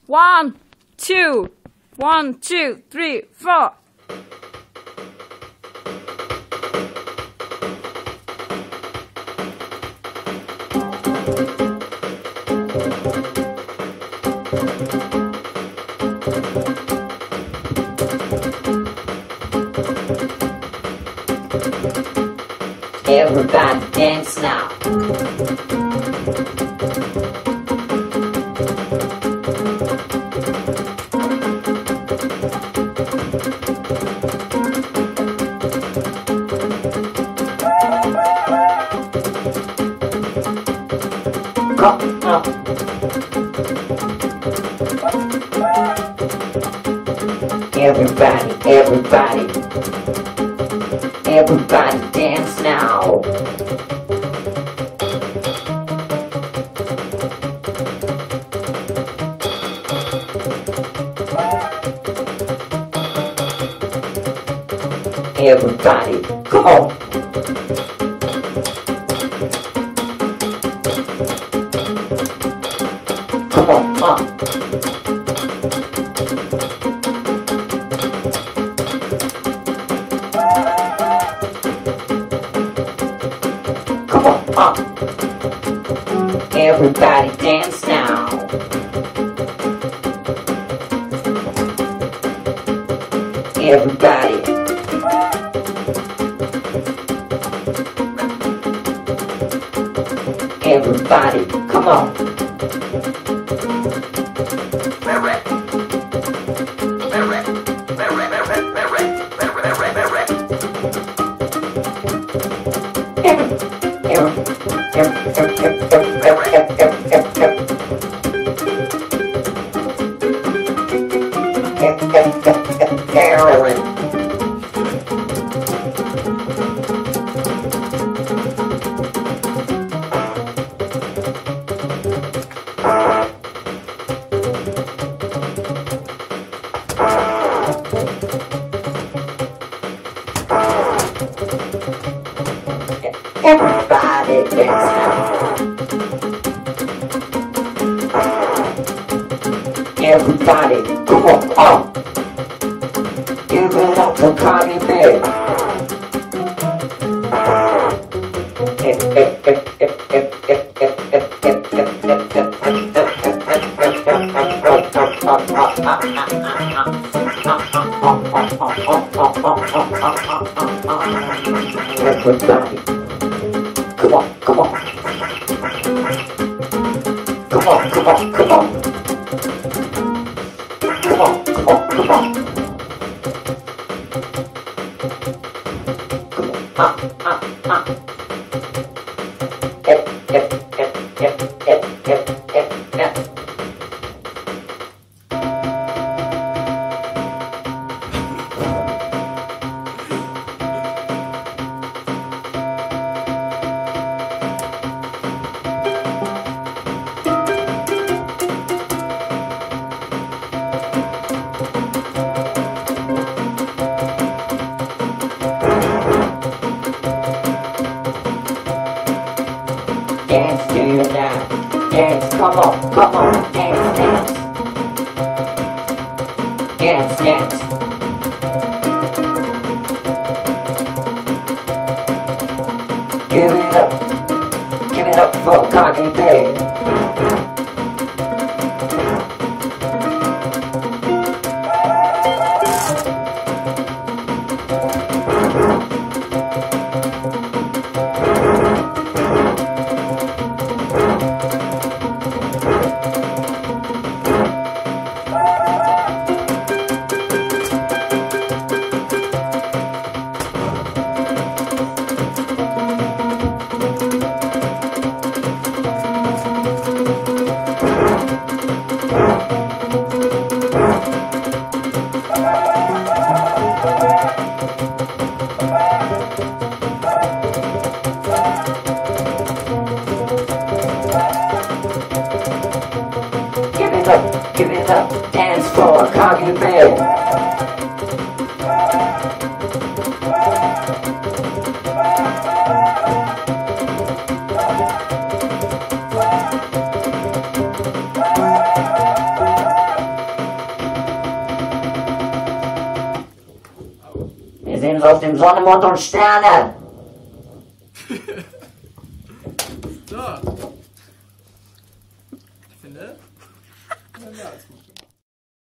1, 2, 1, 2, 3, 4. Everybody dance now. Come on. Everybody dance now. Everybody, come on. Come on, Come on, Everybody dance now. Everybody. Everybody, come on. Carolyn. Everybody dance now. Everybody, come on, give it up for Cardi B. Everybody, come on, come on. Come on, come on, come on. Come on, come on, come on. Come on, Dance to you now. Dance, come on, dance, dance. Dance, dance. Give it up for Cardi B. Give it up, dance for Cardi B. Wir sehen es aus dem Sonne, Mond und Sterne. So.